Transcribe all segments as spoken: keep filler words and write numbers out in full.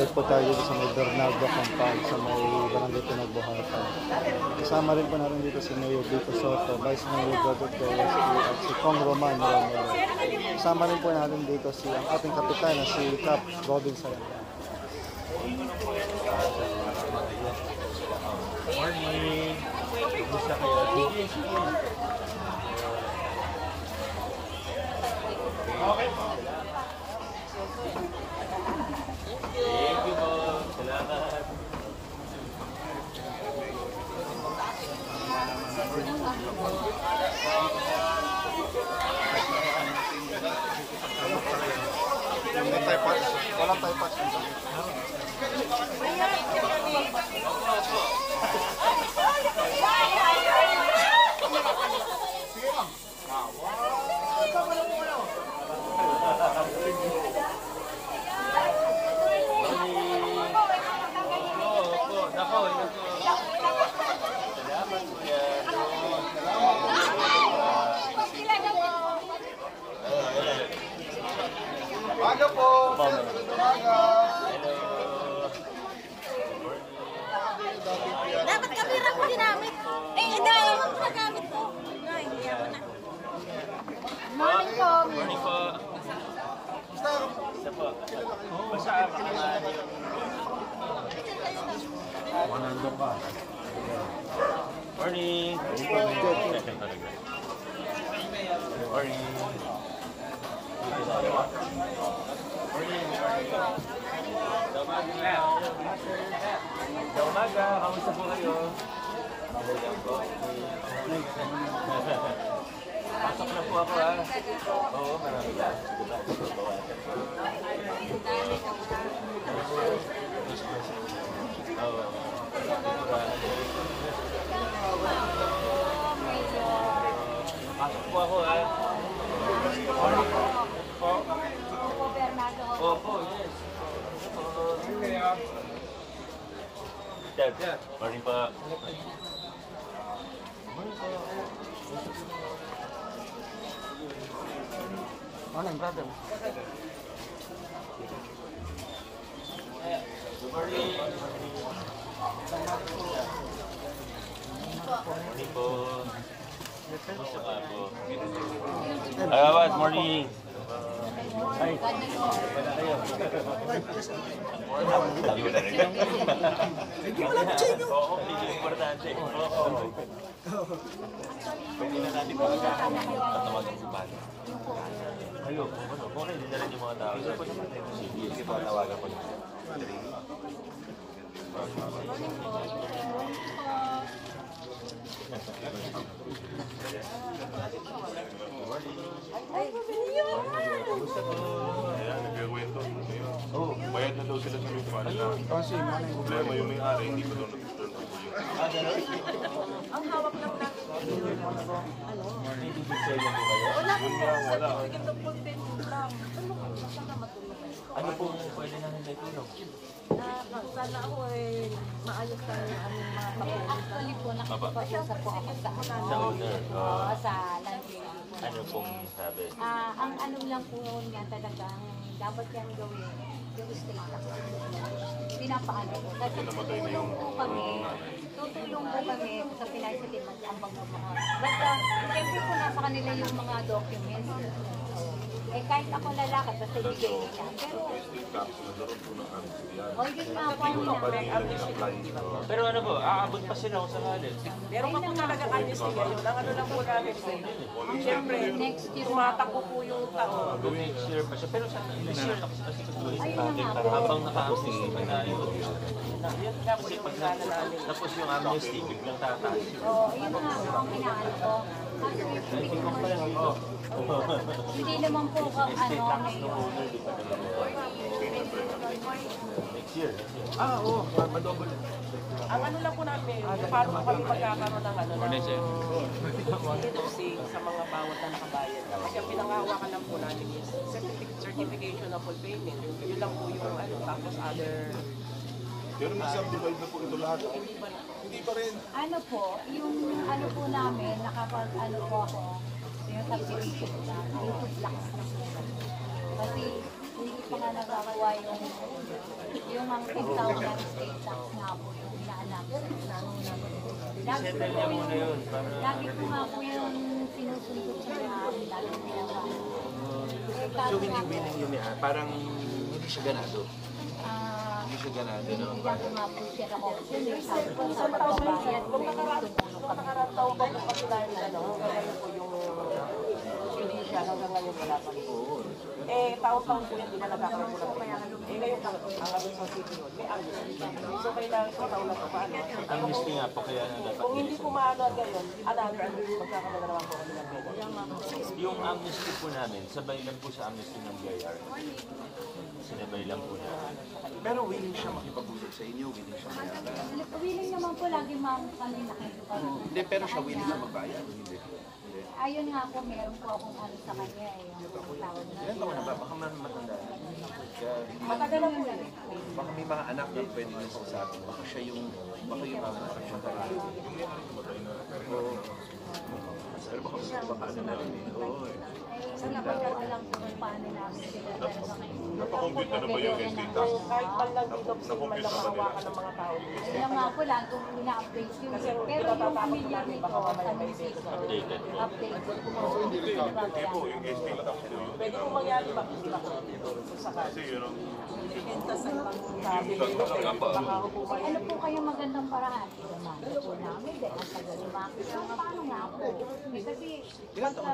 Nandito po tayo dito sa may Bernardo Compound, sa may Barangay Pinagbuhatan. Kasama rin po natin dito si Mayor Vico Soto, Vice Mayor Joseph Torres, at si Kong Roman Romero. Kasama rin po natin dito si ang ating kapitan na si Cap Robin Sarangay. Morning! Kumusta kayo? Okay po. Thank you po. Salamat. Walang tayo patch. Walang tayo patch. Aga po! Dapat kamera ko ginamit. Eh, dahil mo sa gamit ko. Ay, hindi ako na. Morning po. Morning po. Isa po. Basta makakaan yun. Manandong ka. Morning. Morning. Sa umaga, kamusta po kayo? Mabuhay po. Pasok na po ako ha. Oo, marami lang. Oo. Pasok po ako ha. Po. Opo, yes. Dad, morning pa. Morning pa. Morning, brother. Good morning. Morning po. Gusto ka po. Ay, morning. Ay, wala kayo. Sabi ko na rin. Oo, hindi importante. Oo. Pwede na natin patawagan si Pan. Ayo, ano, kung ano, hindi na rin yung mga tao. Sige, patawagan ko na. Ayan, nagkakwento. Oo, bayad na daw sila sa lupa nila. Kasi, morning. Problema yung may-ari, hindi pa daw nag-turn over yun. Ang hawak lang natin. Morning, bibigay lang po kayo. Wala po sa certificate of full payment lang. Ano po? Saan ka matulog? Ano po pwede na nila tulong? Na sana ako eh maayos ka yung aming mga pakulit. Actually po, nakikipag-usap po ako sa Sa ano, owner. oo, Uh, sa landlady po. ano pong sabi? Ah, ang ano lang po niya talagang dapat yan gawin, yung state tax. Pinapaano po. Kasi tutulong po kami, tutulong po kami sa Pinay Settlement ang mga mga. Basta, siyempre po nasa kanila yung mga documents. Eh kahit ako lalaki, basta ibigay nila. Pero, o yun nga po, ano na. Pero ano po, aabot pa sila kung sakali. Meron pa po talaga amnesty ngayon. Ang ano lang po namin po. Siyempre, Next year tumatakbo po yung taon. Next year pa siya. Pero sa next year na kasi kasi tuloy sa Ayun atin. nga po. Habang naka-amnesty pa tayo. Yun nga po yung plano namin. Tapos yung amnesty, biglang tataas. Oo, yun nga po ang inaano ko. Kasi hindi naman, hindi naman po kung ano, Next year. Ah, oo. Madouble. Ang ano lang po namin, paano po kami magkakaroon ng ano ng literacy sa mga bawat na nakabayad. Kasi ang pinangahawakan lang po namin is certific- certification of full payment. Yun lang po yung ano, tapos other... Pero may subdivide na po ito lahat. Hindi pa rin. ano po, yung ano po namin, nakapag ano po ako, yung subdivision na, yung food blocks na po. Kasi hindi pa nga nagagawa yung yung ang ten thousand state tax nga po yung inaanak. Lagi ko Settle po niya muna yung, yun. Para, lagi ko nga po yung sinusunod sa mga lalo nila. Eh, So, kaso hindi nga po, willing yun eh. Parang hindi siya ganado. ah, Hindi siya ganado, no? binigyan ko nga po siya ng option. Eh, sabi ko sa pagbabayad, Nung nakaraan, tumulong nung kami. nakaraan taon pa po kasi dahil ano, hanggang ngayon po yung hindi siya hanggang ngayon wala pa rin. Eh, taon-taon po yan, di ba nagkakaroon po ng payment. Eh, ngayon ang ang Abenson City yun, may amnesty. So, kailangan ko taon na po paano. amnesty nga po, kaya na dapat Kung hindi po maano at gayon, another amnesty, magkakaroon na naman po kami ng payment. yung amnesty po namin, sabay lang po sa amnesty ng B I R. Sinabay lang po namin. Pero willing siya makipag-usap sa inyo, willing siya mayaman. Willing naman po lagi ma'am kami nakikipag. Hindi, pero siya willing na magbayad. Hindi. Hindi. Ayun nga po, meron po akong ano sa kanya eh, yung tawag na. Ilan taon na ba? Baka man matanda na. Kaya, hindi- Matagal na po yan. baka may mga anak na pwede nyo kausapin. Baka siya yung, baka yung mga anak siya talaga. Oo. Pero baka, baka ano na rin eh. Oo eh. Eh, sa napagawa lang po kung paano namin sila talaga ngayon. Napakompute na ba yung estate tax? So, kahit man lang dinop sa man lang makawakan ng mga tao. Kaya nga po lang kung ina-update yun. Kasi Pero yung familiar nito, baka mamaya sa may music, Updated po. update po. Hindi po, yung estate tax po yun. Pwede po mangyari ba hindi ba kung sakali. Kasi yun ang Sabi ko, baka ako po Eh, ano po kayo magandang paraan? Pinamano po namin dahil ang tagal lumakit. So, paano nga po? Eh, kasi, pagka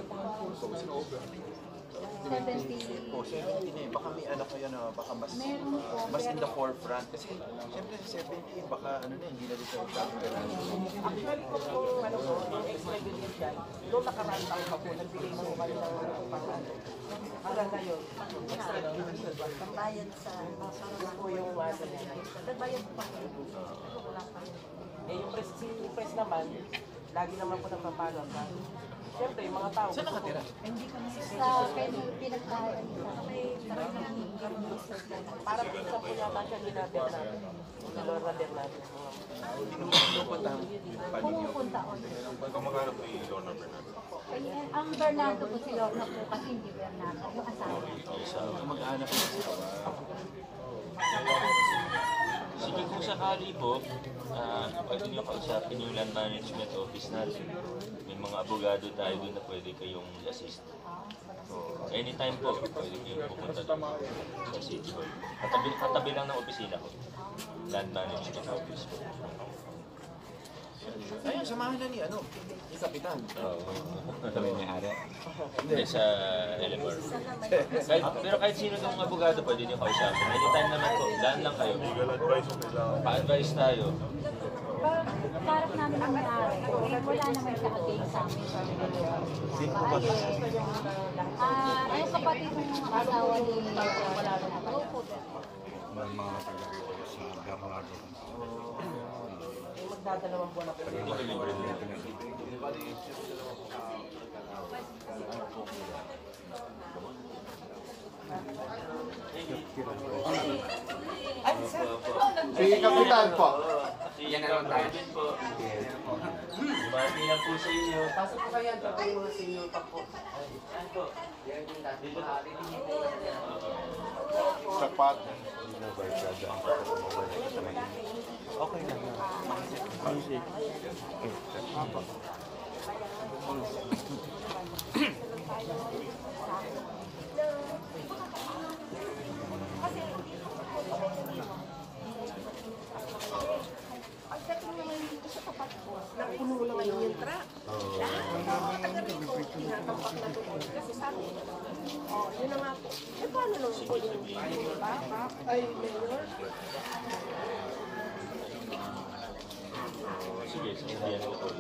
seventy, O, seventy na eh. Baka may anak kayo na baka mas, Meron po, mas in pero- the forefront. Kasi, siyempre sa seventy, baka ano na, hindi na rin siya masyadong ganado. actually po yung ano po, yung ex-president dyan, noong nakaraan taon pa po, nagbigay na po kami ng ano pang ano. Hanggang ngayon, ex-president ba? pambayad sa Po yung ano niya. Nagbayad pa rin. Wala pa rin. Eh yung press, si yung press naman, lagi naman po nagpapalo. Siyempre, yung mga tao. Saan nakatira? Sa pinagkahan sa may talagang Para pinsan po yata siya ginabit natin. Si Lorna Bernardo. Pinupunta ang pumupunta on. pagkamangarap ni Lorna Bernardo. Ay, ang Bernardo po si Lorna po kasi hindi Bernardo, yung asawa. Ang mag-aanap ng asawa. Sige, kung sakali po, ah, pwede nyo kausapin yung land management office natin. May mga abogado tayo doon na pwede kayong i-assist. So, anytime po, pwede kayong pupunta doon sa City Hall. Katabi, katabi lang ng opisina ko. Land management office po. Ayun, samahan na ni ano, ni Kapitan. Oo. Hindi, sa Eleanor. Kahit, pero kahit sino ng abogado pwede nyo kausapin. Anytime naman po, daan lang kayo. Legal advice o kailangan. Pa-advise tayo. Parang namin ang may-ari, eh, wala naman siya against sa amin. Bahay, eh. Ah, yung kapatid ng asawa ni wala na po. Eh, magdadalawang buwan na po. Hindi ko libre din. Si Kapitan po. Yan na lang tayo. Bumati lang po sa inyo. Pasok po kayo, tapos yung mga senior pa po. Sapat. Okay na. Music. Pagdating naman dito sa tapat ko, Napuno na ngayon yung truck. Lahat ng mga taga rito, tinatampak na doon. Kasi sabi, oh, yun na nga po. Eh, paano nung po yung baka? Ay, mayor? Sige, sige, yan ko po.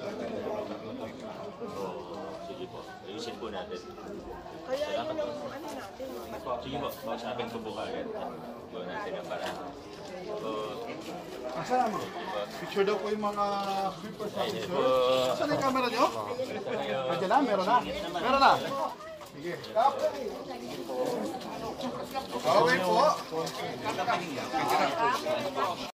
Sige po, ayusin po natin. Kaya yun ang ano natin. Sige po, mausapin ko po kagad. Gawin natin ang paraan. So, Asan mo? Picture daw po yung mga creepers ayun natin, po. sir. Saan yung camera nyo? Nandiyan na, meron na. Meron na. Sige. Okay po.